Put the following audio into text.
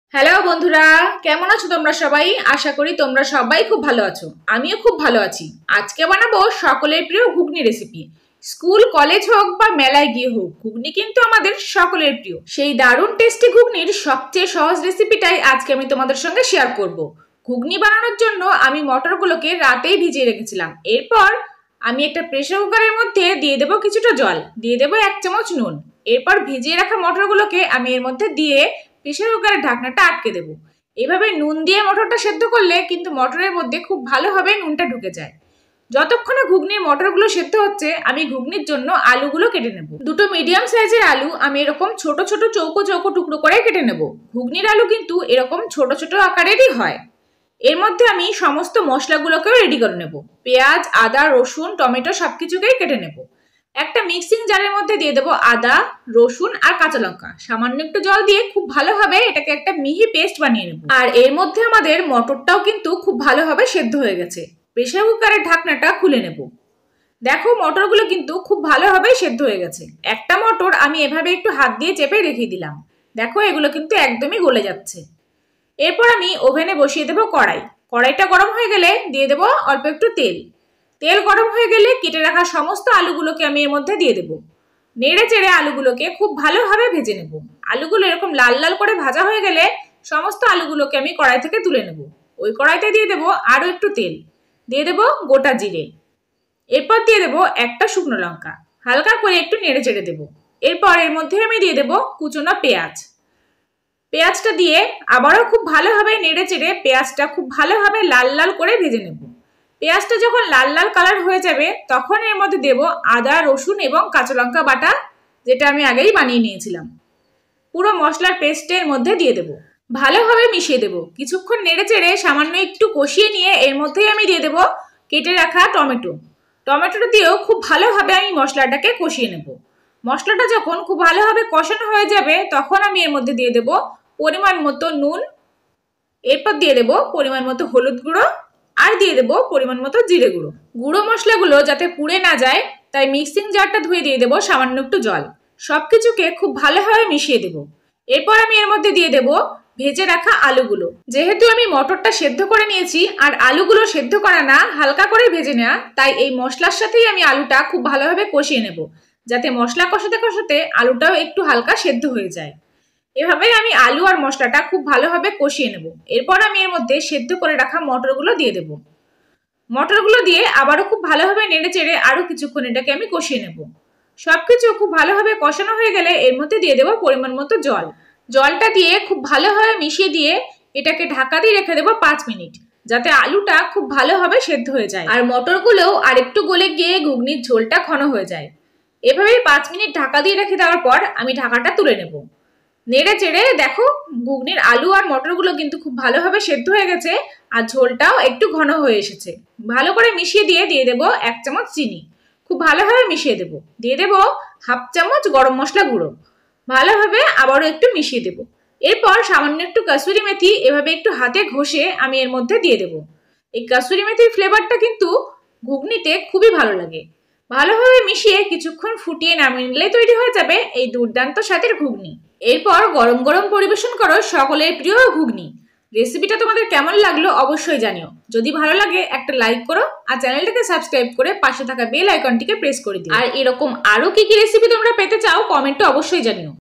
Hello বন্ধুরা, কেমন আছো তোমরা সবাই? আশা করি তোমরা সবাই খুব ভালো আছো। আমিও খুব ভালো আছি। আজকে বানাবো সকলের প্রিয় ঘুগনি রেসিপি। স্কুল কলেজ হোক বা মেলায় গিয়ে হোক, ঘুগনি কিন্তু আমাদের সকলের প্রিয়। সেই দারুণ টেস্টি ঘুগনির সবচেয়ে সহজ রেসিপিটাই আজকে আমি তোমাদের সঙ্গে শেয়ার করব। ঘুগনি বানানোর জন্য আমি মটরগুলোকে রাতেই ভিজিয়ে রেখেছিলাম। এরপর আমি একটা প্রেসার কুকারের মধ্যে দিয়ে দেবো কিছুটা জল, দিয়ে দেবো 1 চামচ নুন। এরপর ভিজিয়ে রাখা মটরগুলোকে আমি এর মধ্যে দিয়ে প্রেসার কুকারের ঢাকনাটা আটকে দেবো। এভাবে নুন দিয়ে মটরটা সেদ্ধ করলে কিন্তু মটরের মধ্যে খুব ভালোভাবে নুনটা ঢুকে যায়। যতক্ষণে ঘুগনির মটরগুলো সেদ্ধ হচ্ছে, আমি ঘুগনির জন্য আলুগুলো কেটে নেব। দুটো মিডিয়াম সাইজের আলু আমি এরকম ছোট ছোট চৌকো চৌকো টুকরো করে কেটে নেব। ঘুগনির আলু কিন্তু এরকম ছোট ছোট আকারেরই হয়। এর মধ্যে আমি সমস্ত মশলাগুলোকেও রেডি করে নেব। পেঁয়াজ, আদা, রসুন, টমেটো সবকিছুকেই কেটে নেব। একটা মিক্সিং জারের মধ্যে দিয়ে দেবো আদা, রসুন আর কাঁচা লঙ্কা। সামান্য একটু জল দিয়ে খুব ভালোভাবে এটাকে একটা মিহি পেস্ট বানিয়ে নেব। আর এর মধ্যে আমাদের মটরটাও কিন্তু খুব ভালোভাবে সেদ্ধ হয়ে গেছে। প্রেসার কুকারের ঢাকনাটা খুলে নেব। দেখো, মটরগুলো কিন্তু খুব ভালোভাবে সেদ্ধ হয়ে গেছে। একটা মটর আমি এভাবে একটু হাত দিয়ে চেপে রেখে দিলাম। দেখো, এগুলো কিন্তু একদমই গলে যাচ্ছে। এরপর আমি ওভেনে বসিয়ে দেবো কড়াই। কড়াইটা গরম হয়ে গেলে দিয়ে দেবো অল্প একটু তেল। তেল গরম হয়ে গেলে কেটে রাখা সমস্ত আলুগুলোকে আমি এর মধ্যে দিয়ে দেবো। নেড়ে চেড়ে আলুগুলোকে খুব ভালোভাবে ভেজে নেব। আলুগুলো এরকম লাল লাল করে ভাজা হয়ে গেলে সমস্ত আলুগুলোকে আমি কড়াই থেকে তুলে নেব। ওই কড়াইতে দিয়ে দেবো আরও একটু তেল, দিয়ে দেবো গোটা জিরে। এরপর দিয়ে দেবো একটা শুকনো লঙ্কা। হালকা করে একটু নেড়ে চেড়ে দেবো। এরপর এর মধ্যে আমি দিয়ে দেবো কুচনো পেঁয়াজ। পেঁয়াজটা দিয়ে আবারও খুব ভালোভাবে নেড়ে চেড়ে পেঁয়াজটা খুব ভালোভাবে লাল লাল করে ভেজে নেব। পেঁয়াজটা যখন লাল লাল কালার হয়ে যাবে, তখন এর মধ্যে দেব আদা, রসুন এবং কাঁচা লঙ্কা বাটা, যেটা আমি আগেই বানিয়ে নিয়েছিলাম। পুরো মশলার পেস্টের মধ্যে দিয়ে দেব। ভালোভাবে মিশিয়ে দেব। কিছুক্ষণ নেড়ে চেড়ে সামান্য একটু কষিয়ে নিয়ে এর মধ্যেই আমি দিয়ে দেব কেটে রাখা টমেটো। টমেটোটা দিয়েও খুব ভালোভাবে আমি মশলাটাকে কষিয়ে নেব। মশলাটা যখন খুব ভালোভাবে কষানো হয়ে যাবে, তখন আমি এর মধ্যে দিয়ে দেব পরিমাণ মতো নুন। এরপর দিয়ে দেব পরিমাণ মতো হলুদ গুঁড়ো আর দিয়ে দেবো পরিমাণ মতো জিরে গুঁড়ো। গুঁড়ো মশলাগুলো যাতে পুড়ে না যায়, তাই মিক্সিং জারটা ধুয়ে দিয়ে দেবো সামান্য একটু জল। সবকিছুকে খুব ভালোভাবে মিশিয়ে দেব। এরপর আমি এর মধ্যে দিয়ে দেবো ভেজে রাখা আলুগুলো। যেহেতু আমি মটরটা সেদ্ধ করে নিয়েছি আর আলুগুলো সেদ্ধ করা না, হালকা করে ভেজে নেওয়া, তাই এই মশলার সাথেই আমি আলুটা খুব ভালোভাবে কষিয়ে নেব, যাতে মশলা কষাতে কষাতে আলুটাও একটু হালকা সেদ্ধ হয়ে যায়। এভাবে আমি আলু আর মশলাটা খুব ভালোভাবে কষিয়ে নেব। এরপর আমি এর মধ্যে সেদ্ধ করে রাখা মটরগুলো দিয়ে দেব। মটরগুলো দিয়ে আবারও খুব ভালোভাবে নেড়ে চেড়ে আরও কিছুক্ষণ এটাকে আমি কষিয়ে নেব। সবকিছু খুব ভালোভাবে কষানো হয়ে গেলে এর মধ্যে দিয়ে দেবো পরিমাণ মতো জল। জলটা দিয়ে খুব ভালোভাবে মিশিয়ে দিয়ে এটাকে ঢাকা দিয়ে রেখে দেবো 5 মিনিট, যাতে আলুটা খুব ভালোভাবে সেদ্ধ হয়ে যায় আর মটরগুলোও আরেকটু গলে গিয়ে ঘুগনির ঝোলটা ঘন হয়ে যায়। এভাবেই 5 মিনিট ঢাকা দিয়ে রেখে দেওয়ার পর আমি ঢাকাটা তুলে নেব। নেড়ে চেড়ে দেখো, ঘুগনির আলু আর মটরগুলো কিন্তু খুব ভালোভাবে সেদ্ধ হয়ে গেছে আর ঝোলটাও একটু ঘন হয়ে এসেছে। ভালো করে মিশিয়ে দিয়ে দেবো 1 চামচ চিনি। খুব ভালোভাবে মিশিয়ে দেবো। দিয়ে দেবো 1/2 চামচ গরম মশলা গুঁড়ো। ভালোভাবে আবারও একটু মিশিয়ে দেবো। এরপর সামান্য একটু কাসুরি মেথি এভাবে একটু হাতে ঘষে আমি এর মধ্যে দিয়ে দেবো। এই কাসুরি মেথির ফ্লেভারটা কিন্তু ঘুগনিতে খুবই ভালো লাগে। ভালোভাবে মিশিয়ে কিছুক্ষণ ফুটিয়ে নামিয়ে নিলে তৈরি হয়ে যাবে এই দুর্দান্ত স্বাদের ঘুগনি। এরপর গরম গরম পরিবেশন করো সকলের প্রিয় ঘুগনি। রেসিপিটা তোমাদের কেমন লাগলো অবশ্যই জানিও। যদি ভালো লাগে একটা লাইক করো আর চ্যানেলটাকে সাবস্ক্রাইব করে পাশে থাকা বেল আইকনটিকে প্রেস করে দিও। আর এরকম আরো কি কি রেসিপি তোমরা পেতে চাও কমেন্টে অবশ্যই জানিও।